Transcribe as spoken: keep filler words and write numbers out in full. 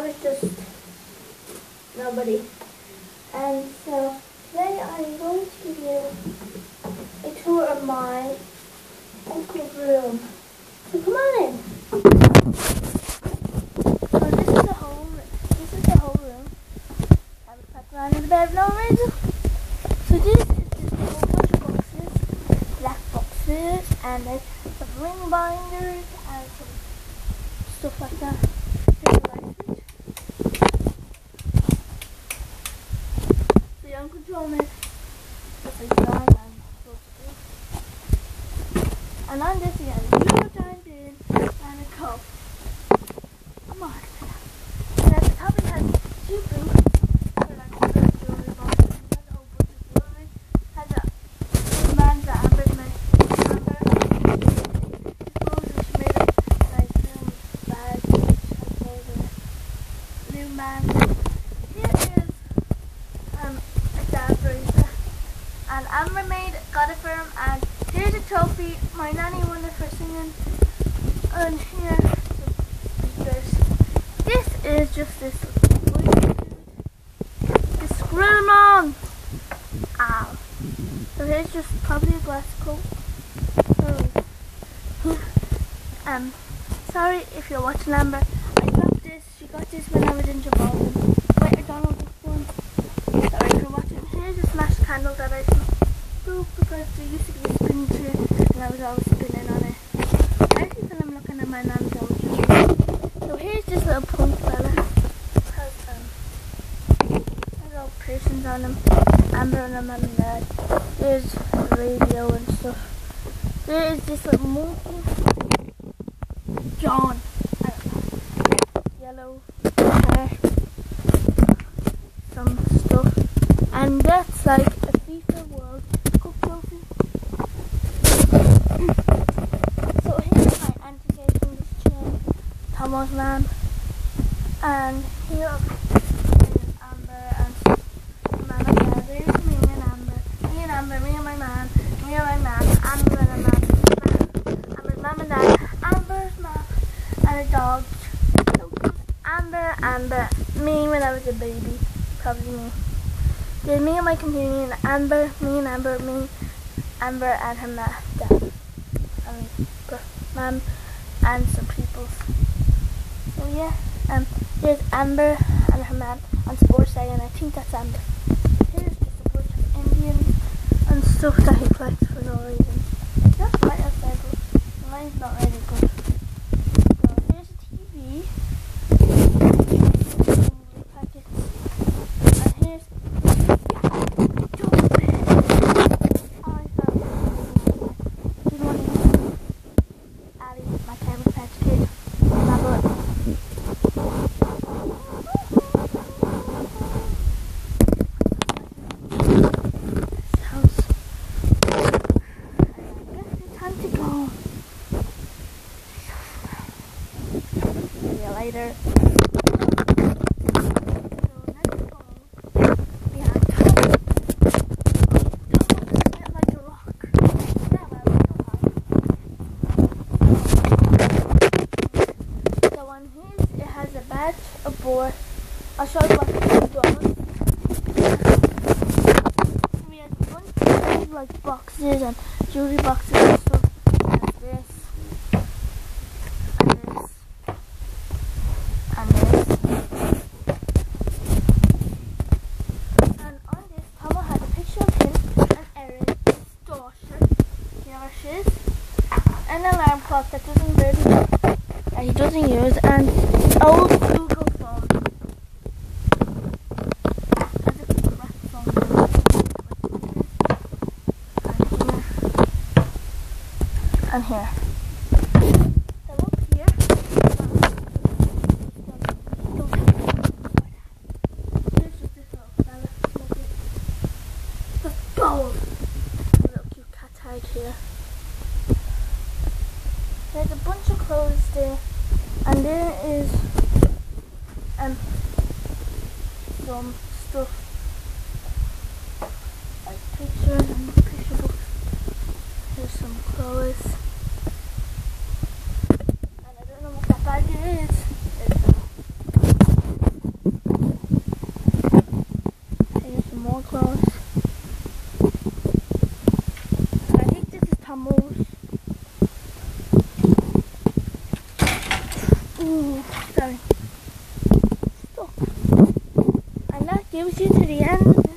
with just nobody. And so today I'm going to give you a tour of my uncle's room. So come on in. So this is the whole this is the whole room. I was packed around in the bed for no reason. So this is just a whole bunch of boxes, black boxes, and there's some ring binders and some stuff like that. Here's the light switch. The young control mate. That's like John and supposed to do. And on this we have a little giant bin and a cup. Come on. And at the top it has two boots. For like the jewelry box. It has a whole bunch of jewelry. It has a man that Amber's made. Amber. Suppose she made a nice little bag which has all the new man. Here is um a dad bracelet. And Amber made got it for him, and here's a trophy my nanny won it for singing. And here this is just this this screw long. Ow. So here's just probably a glass coat. Oh. um sorry if you're watching Amber. I got this. She got this when I was in Japan. Wait, I don't know this one. Sorry if you're watching. Here's a smashed candle that I broke because there used to be a spinning tree and I was always spinning on it. I actually feel I'm looking at my nan's old tree. So here's this little punk fella. Has um has all piercings on him. Amber and her mum and dad. There's the radio and stuff. There is this little monkey. John. I don't know. Yellow hair. Some stuff. And that's like a FIFA World Cup trophy. So here's my auntie gave me this chain, Thomas man. And here is Amber and man and dad. There's me and Amber. Me and Amber, me and my man, me and my man, Amber and a man, Amber's mum and dad, Amber's mum, and a dog. So Amber, Amber, me when I was a baby, probably me. There's me and my companion, Amber, me and Amber, me, Amber and her ma dad, and mum, and some people. So yeah, um, there's Amber and her man on Sports Day, and I think that's Amber. Here's just a bunch of Indians and stuff that he collects for no reason. That's right outside, but the line's not really good. So here's a T V. And here's later. A board. I'll show you what it does. We have a bunch of like boxes and jewelry boxes and stuff. Like this. And this. And this. And on this, Tama has a picture of him and Erin's daughter. You know where she is? An alarm clock that doesn't really work. That he doesn't use, and old Google phone. As if it's a crack phone. And here. So up here. Here's just this little fella smoking. The bowl. A little cute cat hide here. There's a bunch of clothes there. And there is um, some stuff like pictures and picture books. Here's some clothes. And I don't know what that bag is. It's gives you to the end